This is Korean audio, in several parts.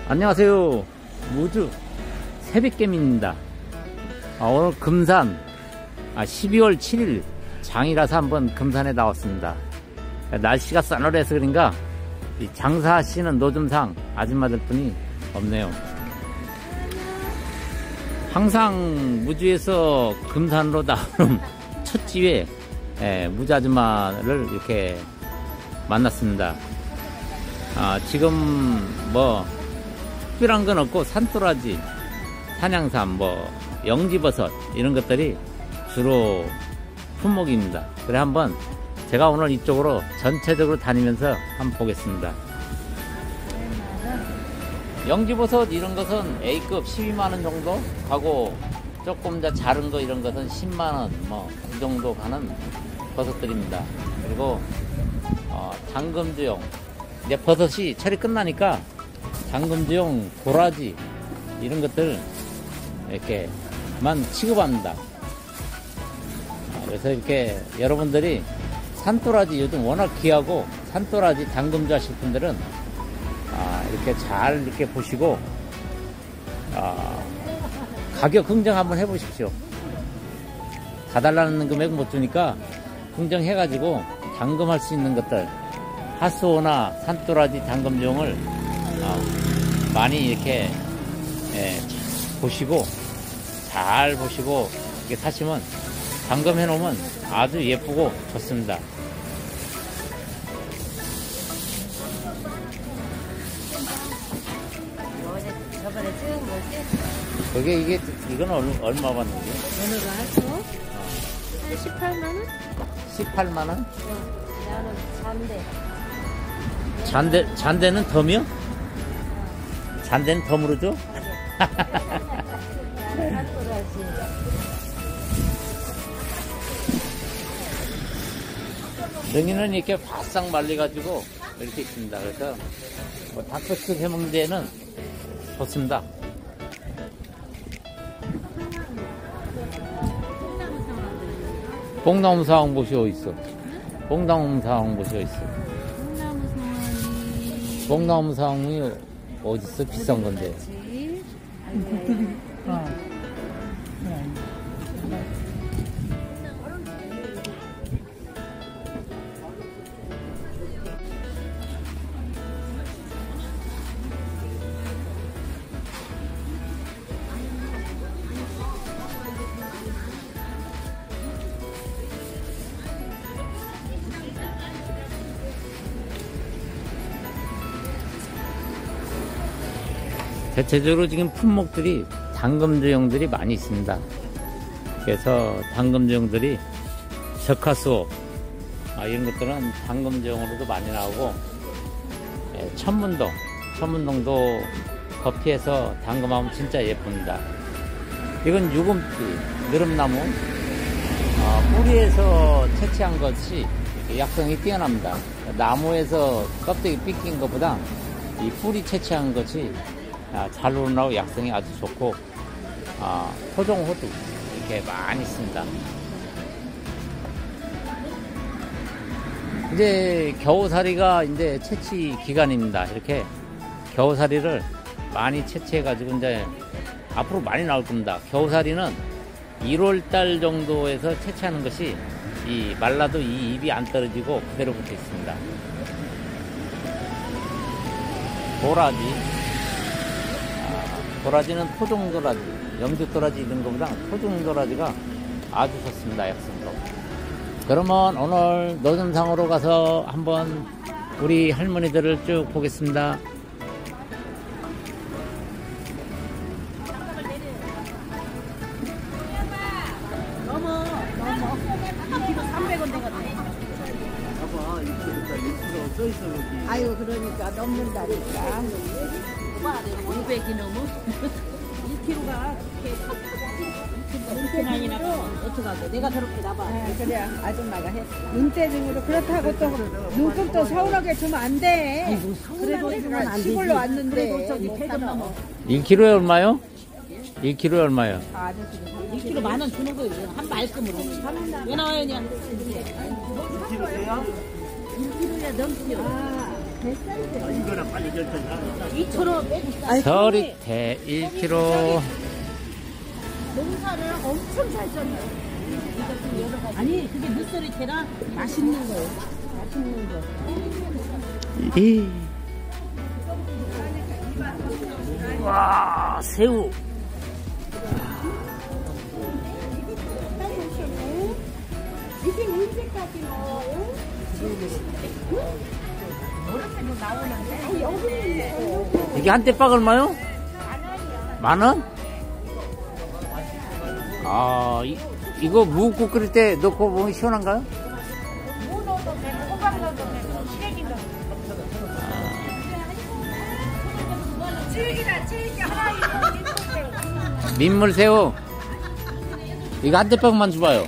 안녕하세요. 무주 새벽개미입니다. 오늘 금산 12월 7일 장이라서 한번 금산에 나왔습니다. 날씨가 싸늘해서 그런가 장사하시는 노점상 아줌마들 뿐이 없네요. 항상 무주에서 금산으로 나오는 첫 기회에 무주 아줌마를 이렇게 만났습니다. 지금 뭐 특별한 건 없고 산도라지, 산양삼, 영지버섯 이런 것들이 주로 품목입니다. 그래 한번 제가 오늘 이쪽으로 전체적으로 다니면서 한번 보겠습니다. 영지버섯 이런 것은 A급 12만원 정도 가고 조금 더 작은 거 이런 것은 10만원 그 정도 가는 버섯들입니다. 그리고 당금주용 이제 버섯이 철이 끝나니까 당금주용, 도라지 이런 것들 이렇게만 취급합니다. 그래서 이렇게 여러분들이 산도라지 요즘 워낙 귀하고 산도라지 당금주 하실 분들은 이렇게 잘 이렇게 보시고 가격 흥정 한번 해보십시오. 사달라는 금액 못 주니까 흥정해가지고 당금할 수 있는 것들 하수오나 산도라지 당금종을 많이 이렇게 보시고 잘 보시고 이렇게 사시면 당금해 놓으면 아주 예쁘고 좋습니다. 저번에 찍은 거지? 그게 이건 얼마 받는지? 어느가 하죠? 한 18만원? 18만원? 나는 잔대. 잔대는 덤이요? 잔대는 덤으로 줘? 능이는 이렇게 바싹 말려가지고 이렇게 있습니다. 그래서 닭백숙 해먹는 데는 좋습니다. 뽕나무 사황봇이 어디 있어? 뽕나무 사황봇이 어디 있어? 뽕나무 사황이 어디 있어? 비싼 건데. 대체적으로 지금 품목들이 당금주용들이 많이 있습니다. 그래서 당금주용들이 적화수업 이런 것들은 당금주용으로도 많이 나오고 천문동도 거피해서 당금하면 진짜 예쁩니다. 이건 유금피, 느릅나무 뿌리에서 채취한 것이 약성이 뛰어납니다. 나무에서 껍데기 삐낀 것보다 이 뿌리 채취한 것이 잘 우러나고 약성이 아주 좋고 토종호두 이렇게 많이 있습니다. 이제 겨우살이가 이제 채취 기간입니다. 이렇게 겨우살이를 많이 채취해 가지고 이제 앞으로 많이 나올 겁니다. 겨우살이는 1월달 정도에서 채취하는 것이 말라도 이 잎이 안 떨어지고 그대로 붙어 있습니다. 도라지는 토종도라지, 영주도라지 이런 것보다 토종도라지가 아주 좋습니다. 약성도. 그러면 오늘 노점상으로 가서 한번 우리 할머니들을 쭉 보겠습니다. 너무 2kg 300원 되거든. 봐봐, 1kg 써있어, 여기. 아유, 그러니까 넘는다니까. 500이 넘어? 1kg가 이렇게 많이 나가. 어떡하게? 내가 저렇게 나봐. 그래, 아줌마가 해. 눈대중으로 그렇다고 또 눈금도 서운하게 주면 안 돼. 그래도 주면 안 되지. 시골로 왔는데. 저기 폐점 넘어. 1kg에 얼마요? 1kg에 얼마요? 1kg 10,000원 주는 거예요. 한 말끔으로. 왜 나와요, 그냥? 1kg세요? 1kg야 넘지요. 이거나 빨리 결정하자. 2,000원 빼줄까? 서리태 1kg. 농사를 엄청 잘 썼네. 아니 그게 늦소리태라 맛있는 거예요. 맛있는 거. 와, 새우. 이게 언제까지 나와요? 이게 한 대박 얼마요? 10,000원? 아, 이거 무국 끓일 때 넣고 보면 시원한가요? 무 넣어도 되고 호박 넣어도 되고 시래기 넣어도 되고 질기다 하나 이거 민물새우. 이거 한 대박만 줘봐요.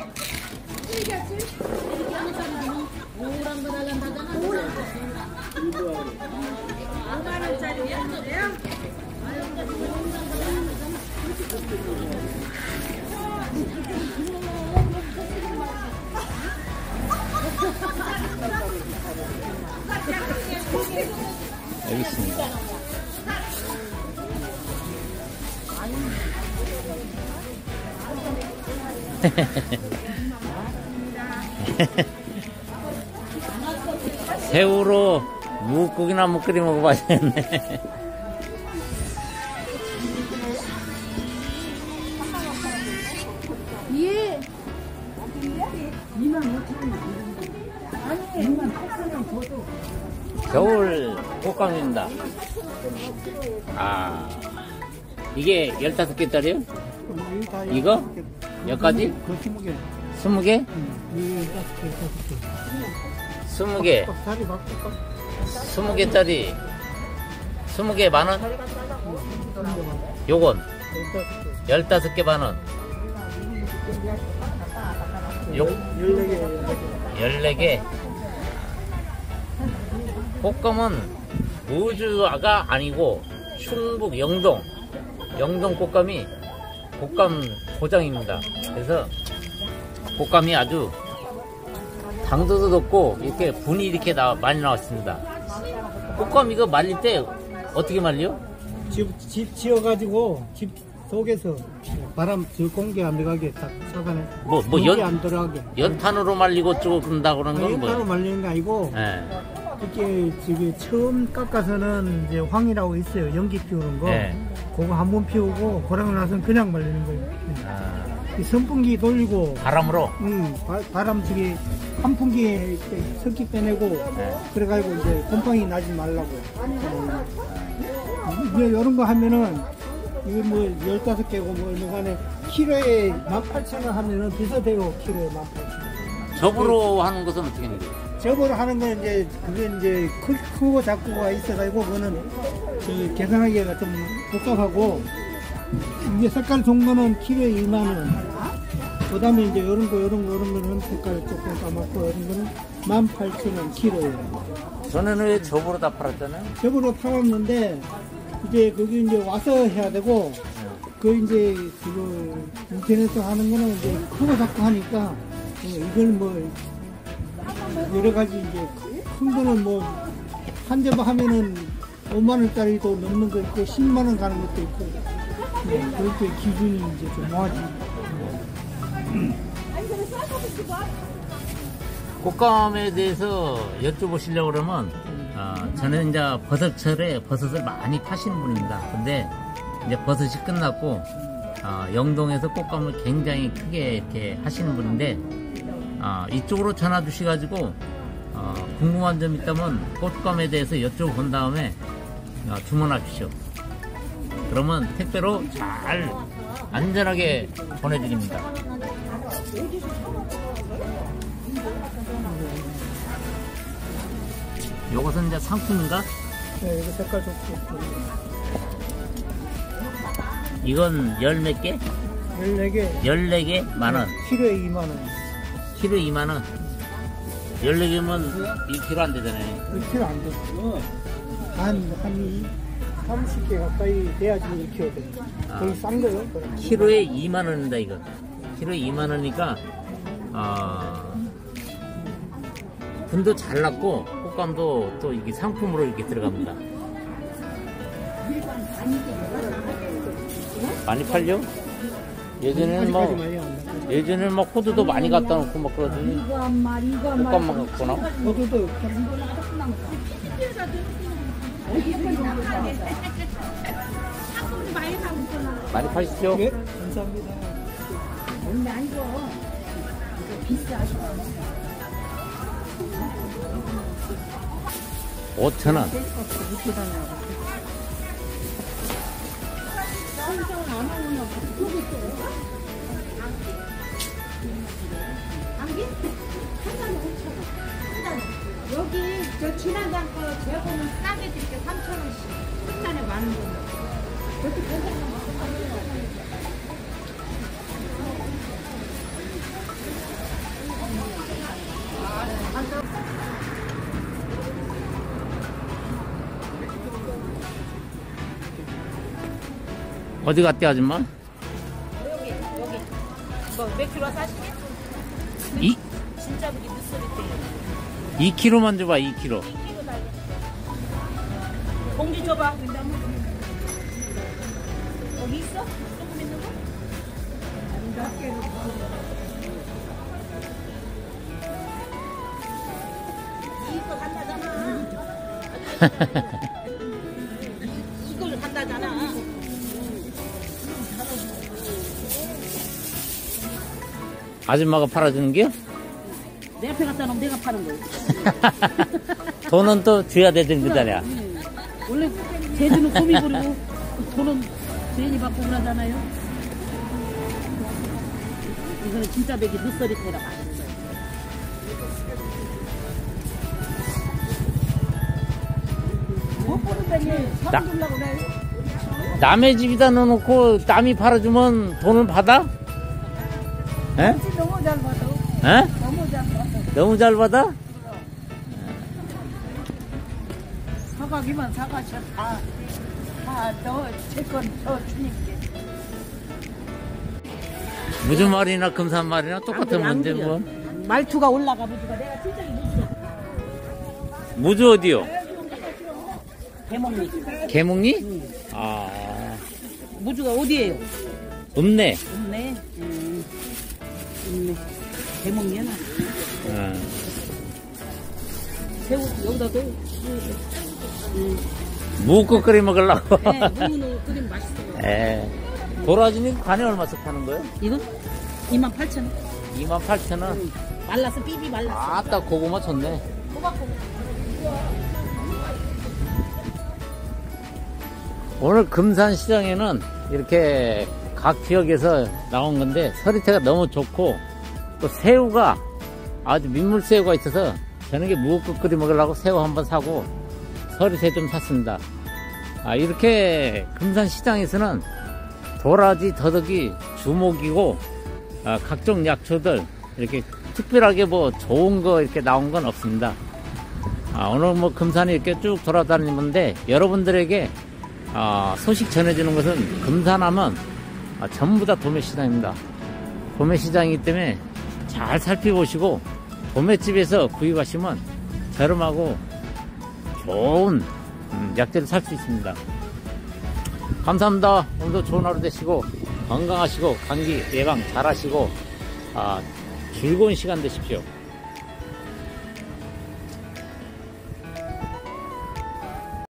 여기 있습니다. 새우로 무국이나 한번 끓여 먹어봐야겠네. 예. 겨울 꽃감입니다. 아, 이게 15개짜리요? 이거? 여기까지? 그 20개. 20개? 이 20개. 다리 바꿀까? 20개짜리 20개 만원? 요건 15개 만원. 요 14개. 꽃감은 우주가 아니고 충북 영동 꽃감이 꽃감 고장입니다. 그래서 꽃감이 아주 당도도 높고 이렇게 분이 이렇게 많이 나왔습니다. 꽃감 이거 말릴 때 어떻게 말려? 집 지어가지고 집 속에서 바람 저 공기 안 들어가게 딱 잡아내. 공기 안 들어가게. 연탄으로 말리고 쪼고 그런다 그런 건 연탄으로 뭐예요? 말리는 게 아니고 예. 이렇게 저기 처음 깎아서는 이제 황이라고 있어요. 연기 피우는 거. 네. 그거 한 번 피우고 그러고 나서는 그냥 말리는 거예요. 아, 이 선풍기 돌리고 바람으로. 바람 저기 환풍기에 석기 빼내고 네. 그래가지고 이제 곰팡이 나지 말라고. 이제 이런 거 하면은 이거 뭐 15개고 뭐 간에 키로에 18,000원 하면은 비싸대요. 키로에 18,000원. 접으로 하는 것은 어떻게 하는 거예요? 저거로 하는 건 이제 그게 이제 크고 작고가 있어가지고 그거는 그 계산하기가 좀 복잡하고 이게 색깔 좋은 거는 키로에 2만 원. 그다음에 이제 이런 거는 색깔 조금 까맣고 이런 거는 18,000원 키로예요. 전에는 왜 접으로 다 팔았잖아요. 저거로 팔았는데 이제 거기 이제 와서 해야 되고 그 이제 그 인터넷에 하는 거는 이제 크고 작고 하니까 이걸 뭐 여러 가지 이제 큰 거는 뭐 한 접어 하면은 5만 원짜리도 넘는 거 있고 10만 원 가는 것도 있고 그럴 때 기준이 이제 좀 뭐하지. 꽃감에 대해서 여쭤보시려고 그러면 저는 이제 버섯철에 버섯을 많이 파시는 분입니다. 근데 이제 버섯이 끝났고 영동에서 꽃감을 굉장히 크게 이렇게 하시는 분인데 이쪽으로 전화 주셔가지고 궁금한 점 있다면 꽃감에 대해서 여쭤본 다음에 주문하십시오. 그러면 택배로 잘 안전하게 보내드립니다. 요것은 이제 상품인가? 네, 이거 색깔 좋고. 이건 열 몇 개? 14개. 14개 만원. 키로에 2만 원. 키로 2만원. 14개면 1kg 안 되잖아요. 1kg 안 돼. 한 30개 가까이 돼야지 1kg 돼. 거의 싼 거요? 키로에 2만원입니다, 이거. 키로에 2만원이니까, 분도 잘 났고, 꽃감도 또 이게 상품으로 이렇게 들어갑니다. 많이 팔려? 예전에는 뭐 호두도 많이 갖다 놓고 막 그러더니 이거 한 마리, 이거 한 마리. 꽃감만 갖거나. 저도 많이 파시죠? 네, 감사합니다. 근데 아니고 이거 비싸. 5,000원. 여기 저 지난달 거 재고는 싸게 드릴게 3,000원씩. 한 잔에 10,000원. 어디 갔대 아줌마? 여기 뭐 몇 킬로 사시게? 이 진짜 그게 늦소리 때요. 2kg만 줘봐. 2kg. 봉지 줘봐. 여기 있어? 조금 있는 거? 이거 간다잖아. 이걸 간다잖아. 아줌마가 팔아주는 게요? 내 앞에 갖다 놓으면 내가 파는 거야. 돈은 또 줘야 되는 거잖아. 원래 제주는 고미 부리고 돈은 괜히 받고 그러잖아요. 이거는 진짜 백이 늦소리 테라 맛있는 거예요. 못 보는 백이 사람 주려고 그래요. 남의 집에다 넣어놓고 남이 팔아주면 돈을 받아? 에? 너무 잘 받아. 에? 너무 잘 받아. 너무 잘 받아? 사가기만 사가셔. 너 채권 더 주니까. 무주말이나 금산말이나 똑같은 건데 뭐. 말투가 올라가 무주가 내가 진짜 무주야. 무주 어디요? 대목리. 개목리? 아, 무주가 어디에요? 없네. 없네. 없네. 대목리야. 새우 여기다 넣어. 무국 끓여 먹으려고. 네, 무는 끓이면 맛있어요. 에. 도라지는 간에 얼마씩 파는 거예요? 이건 28,000원. 28,000원. 말라서 삐삐 말랐어. 아따 고구마 좋네. 오늘 금산시장에는 이렇게 각 지역에서 나온 건데 서리태가 너무 좋고 또 새우가 아주 민물새우가 있어서 저녁에 무국 끓여 먹으려고 새우 한번 사고 서리태 좀 샀습니다. 이렇게 금산시장에서는 도라지, 더덕이 주목이고 각종 약초들 이렇게 특별하게 뭐 좋은 거 이렇게 나온 건 없습니다. 오늘 뭐 금산에 이렇게 쭉 돌아다니는데 여러분들에게 소식 전해주는 것은 금산하면 전부 다 도매시장입니다. 도매시장이기 때문에 잘 살펴보시고 도매집에서 구입하시면 저렴하고 좋은 약재를 살 수 있습니다. 감사합니다. 오늘도 좋은 하루 되시고 건강하시고 감기 예방 잘 하시고 즐거운 시간 되십시오.